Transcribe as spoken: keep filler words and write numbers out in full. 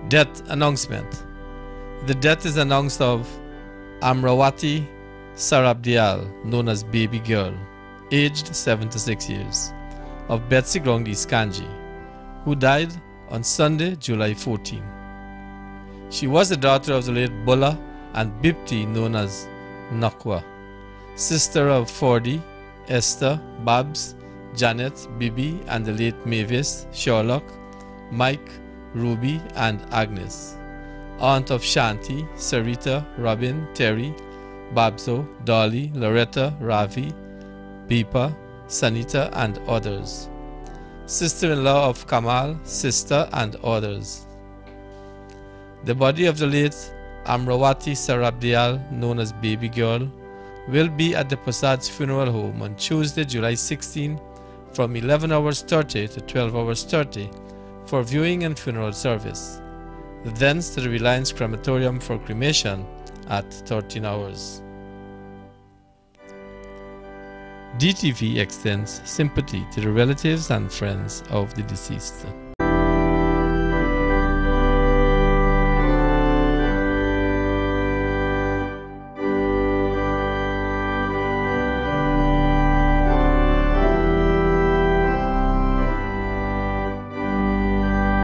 Death announcement. The death is announced of Amrawati Sarabdial, known as Baby Girl, aged seventy-six years, of Betsy Ground East Kanji, who died on Sunday, July fourteenth. She was the daughter of the late Bulla and Bipti, known as Nakwa, sister of Fordy, Esther, Babs, Janet, Bibi, and the late Mavis, Sherlock, Mike, Ruby, and Agnes, aunt of Shanti, Sarita, Robin, Terry, Babso, Dolly, Loretta, Ravi, Bipa, Sanita, and others, sister-in-law of Kamal, sister, and others. The body of the late Amrawati Sarabdial, known as Baby Girl, will be at the Prasad's funeral home on Tuesday, July sixteenth from eleven hours thirty to twelve hours thirty for viewing and funeral service. Thence to the Reliance Crematorium for cremation at thirteen hours. D T V extends sympathy to the relatives and friends of the deceased.